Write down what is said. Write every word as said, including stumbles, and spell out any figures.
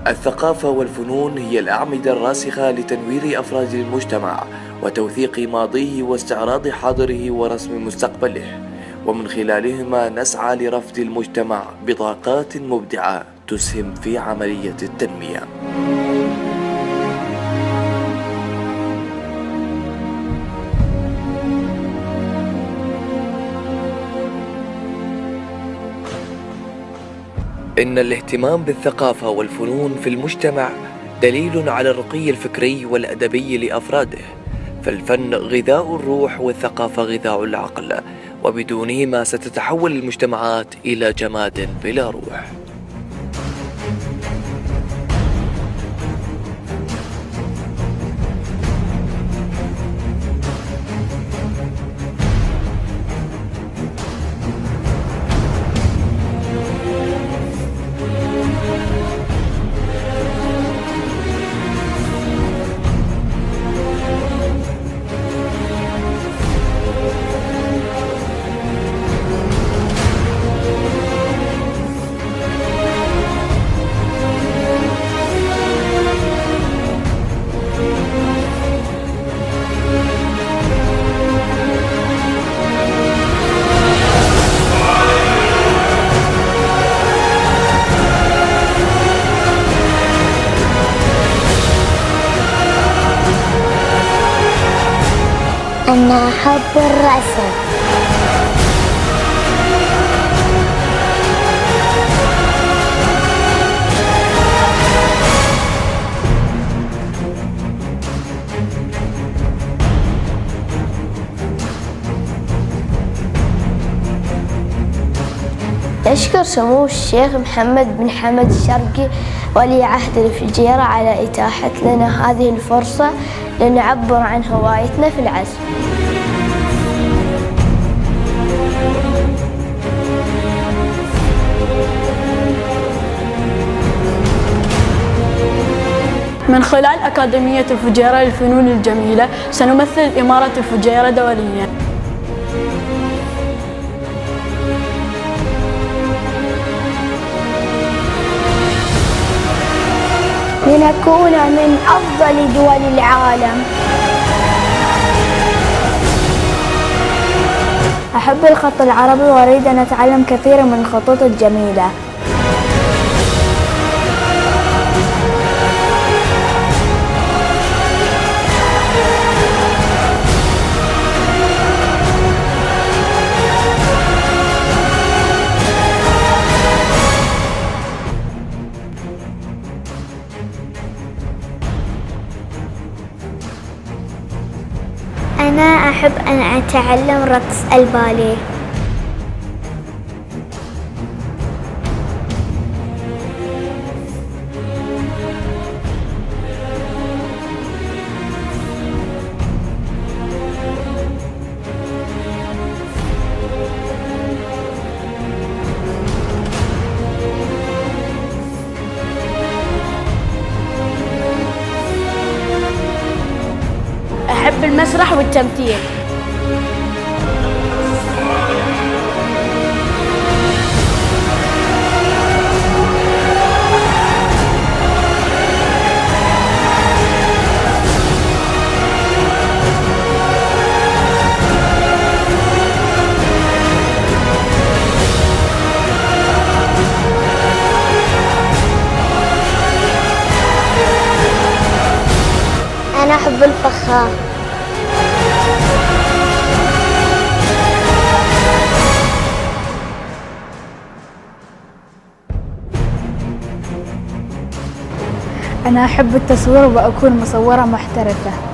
الثقافة والفنون هي الأعمدة الراسخة لتنوير أفراد المجتمع وتوثيق ماضيه واستعراض حاضره ورسم مستقبله، ومن خلالهما نسعى لرفد المجتمع بطاقات مبدعة تسهم في عملية التنمية. إن الاهتمام بالثقافة والفنون في المجتمع دليل على الرقي الفكري والأدبي لأفراده، فالفن غذاء الروح والثقافة غذاء العقل، وبدونهما ستتحول المجتمعات إلى جماد بلا روح. أنا أحب الرسم. أشكر سمو الشيخ محمد بن حمد الشرقي ولي عهد الفجيرة على إتاحة لنا هذه الفرصة لنعبر عن هوايتنا في العزف. من خلال أكاديمية الفجيرة للفنون الجميلة سنمثل إمارة الفجيرة دولياً. لنكون من أفضل دول العالم. أحب الخط العربي وأريد أن أتعلم كثيرا من الخطوط الجميلة. أنا أحب أن أتعلم رقص الباليه. أحب المسرح والتمثيل. أنا أحب الفخار. أنا أحب التصوير وأكون مصورة محترفة.